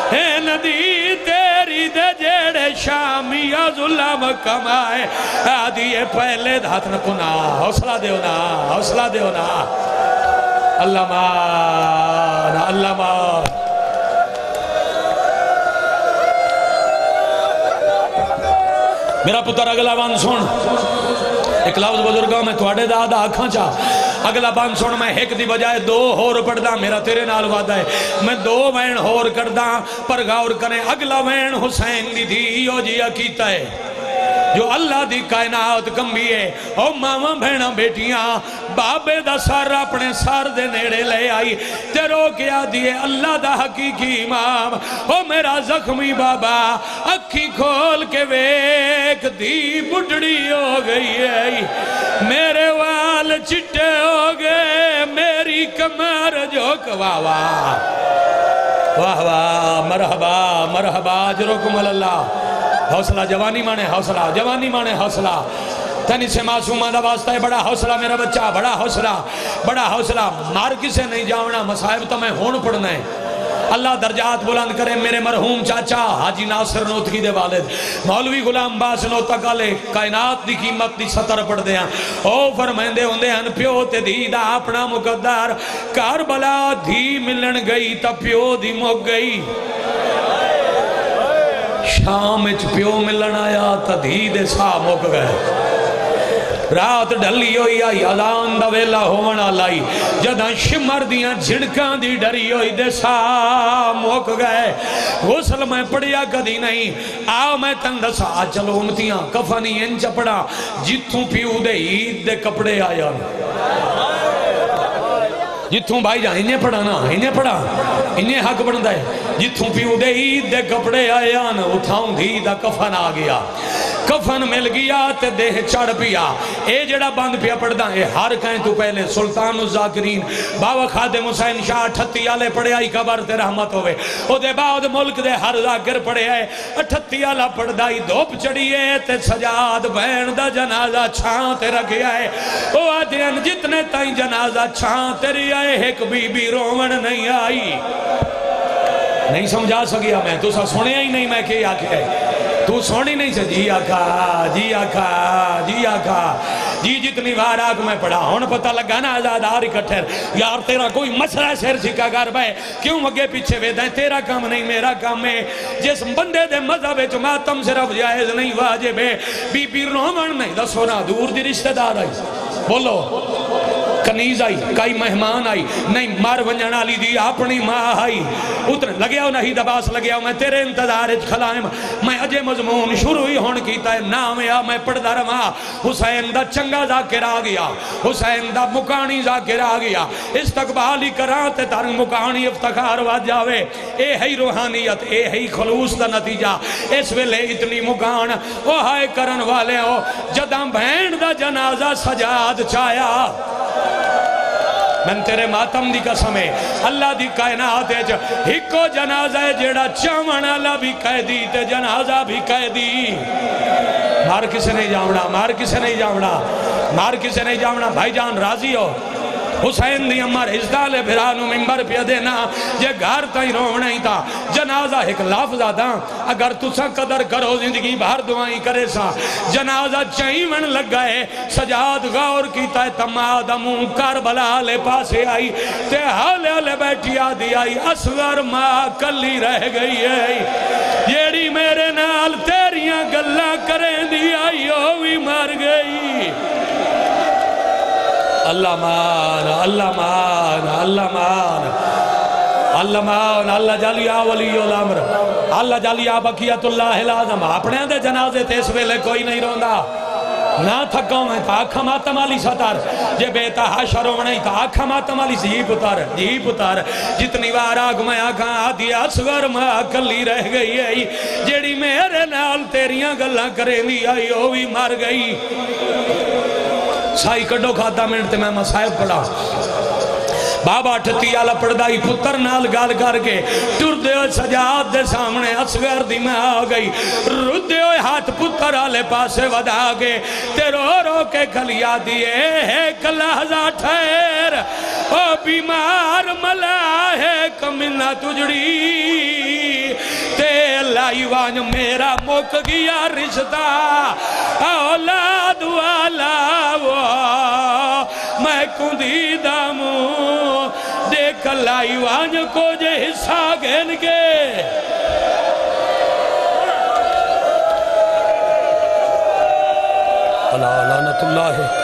اے ندی تیری دے جیڑے شامیا ظلم کمائے آدھیے پہلے دھات نکنا حوصلہ دیو نا حوصلہ دیو نا اللہ مان اللہ مان میرا پتر اگلا بان سن ایک لفظ بزرگاں میں تھوڑے دادا آکھاں چاہ اگلا بان سن میں ایک دی بجائے دو ہور پڑھ دا میرا تیرے نال وعدہ ہے میں دو وین ہور کر دا پر غور کریں اگلا وین حسین دی تھی یو جیا کیتا ہے جو اللہ دی کائنات کمبی ہے او ماما بھینا بیٹیاں بابے دا سار اپنے سار دے نیڑے لے آئی تے رو کیا دیئے اللہ دا حقیقی امام او میرا زخمی بابا اکھی کھول کے ویک دی بڑھڑی ہو گئی ہے میرے وال چٹے ہو گئے میری کمر جھوک واہ واہ واہ واہ مرحبا مرحبا اجرکم اللہ حوصلہ جوانی مانے حوصلہ جوانی مانے حوصلہ تنی سے معصومہ دا واسطہ ہے بڑا حوصلہ میرا بچہ بڑا حوصلہ مار کسے نہیں جاونا مسائب تو میں ہون پڑھنا ہے اللہ درجات بلند کرے میرے مرحوم چاچا حاجی ناصر نوتکی دے والد مولوی غلام باس نوتا کالے کائنات دی قیمت دی سطر پڑھ دے ہیں او فرمائندے ہوندے ہیں پیو تے دی دا اپنا مقدر کاربلا دھی ملن گئی تا پیو دی مک گئی شام اچ پیو ملن آیا تا دھی دے سا مک گئے رات ڈھلی ہوئی آئی اذان دا ویلا ہونا لائی جداں شمر دیاں جھڑکاں دی ڈری ہوئی دے سا مک گئے غسل میں پڑیا کدی نہیں آؤ میں تندسا چلو امتیاں کفنی ان چپڑا جتوں پیو دے عید دے کپڑے آیا جتوں بھائی جا انہیں پڑھا نا انہیں پڑھا انہیں حق بڑھتا ہے جتوں پیو دے عید دے کپڑے آیا نا اتھاؤں دھی دا کفن آ گیا کفن مل گیا تے دیہ چڑھ پیا اے جڑا بند پیا پڑھ دا اے ہر کہیں تو پہلے سلطان الزاکرین باوہ خادم حسین شاہ 38 آلے پڑھے آئی قبر تے رحمت ہوئے او دے بعد ملک دے ہر ذاکر پڑھے آئے 38 آلہ پڑھ دائی دھوپ چڑھیے تے سجاد بین دا جنازہ چھان تے رکھے آئے او آدھین جتنے تائیں جنازہ چھان تے رہی آئے ایک بی بی رومن نہیں آئی نہیں سمجھا سکیا میں تو سا سنے ہی نہیں میں کہ آکھے ہے تو سونی نہیں سے جی آکھا جی آکھا جی آکھا جی جتنی بار آگ میں پڑھا ہون پتہ لگا نا آزادار اکٹھر یار تیرا کوئی مسئلہ سیر سکا گھر بھائی کیوں مگے پیچھے ویدہ ہے تیرا کام نہیں میرا کام ہے جس بندے دے مذہب جو ماتم صرف جائز نہیں واجب ہے بی بی رومن نہیں دسو نا دور دی رشتہ دار آئی بولو کنیز آئی کئی مہمان آئی نہیں مار ونجنا لی دی اپنی ماں آئی اتر لگیا ہو نہیں دباس لگیا ہو میں تیرے انتظار کھلائم میں اجے مضمون شروع ہی ہون کیتا ہے نام یا میں پڑھ دا رہا حسین دا چنگا ذاکر آ گیا حسین دا مکانی ذاکر آ گیا استقبالی کرانتے تارنگ مکانی افتخار واد جاوے اے ہی روحانیت اے ہی خلوص دا نتیجہ اس ویلے اتنی مکان وہ ہائے کرن والے ہو جداں بہن دا جنازہ سجاد چایا میں تیرے ماتم دی قسم ہے اللہ دی کائنات ہے ہکو جنازہ ہے جیڑا چاون اللہ بھی قیدی تے جنازہ بھی قیدی مار کسے نہیں جاونا مار کسے نہیں جاونا مار کسے نہیں جاونا بھائی جان راضی ہو حسین دی امار ازدال بھرانو ممبر پہ دینا یہ گھر تائی رونا ہی تھا جنازہ ایک لفظ آدھا اگر تسا قدر کرو زندگی بھر دعائیں کرے سا جنازہ چاہیون لگ گئے سجاد غور کیتا ہے تماد امون کربلا لے پاسے آئی تے حالے لے بیٹھی آدھی آئی اصغر ماں کلی رہ گئی ہے یہی میرے نال تیریاں گلہ کریں دی آئی ہوئی مر گئی اللہ مان اللہ مان اللہ مان اللہ مان اللہ جالیا ولی الامر اللہ جالیا بقیت اللہ العظم اپنے دے جنازے تے اس ویلے کوئی نہیں روندا نہ تھکاؤں میں تا آکھا ماتم والی ساتار جے بیتا حشر ہونا ہی تا آکھا ماتم والی جی پتار جتنی بار آگ میں آکھا آدھی اصغر ماں کلی رہ گئی ہے جیڑی میرے نال تیریاں گلہ کریں دی آئی ہوئی مر گئی سائی کڈو کھاتا منٹ میں مسائب پڑھا بابا ٹھتی آلہ پڑھدائی پتر نال گال کر کے ٹردے ہوئے سجاد دے سامنے اصغر دی میں آ گئی ردے ہوئے ہاتھ پتر آلے پاسے ودا گے تے رو رو کے کھلیا دیئے ایک لحظہ ٹھہر او بیمار ملا ہے کمنہ تجڑی لائی وان میرا مک گیا رشتہ اولاد والا وہ میں کندی دامو دیکھ لائی وان کو جے حصہ گھن کے اللہ لعنت اللہ ہے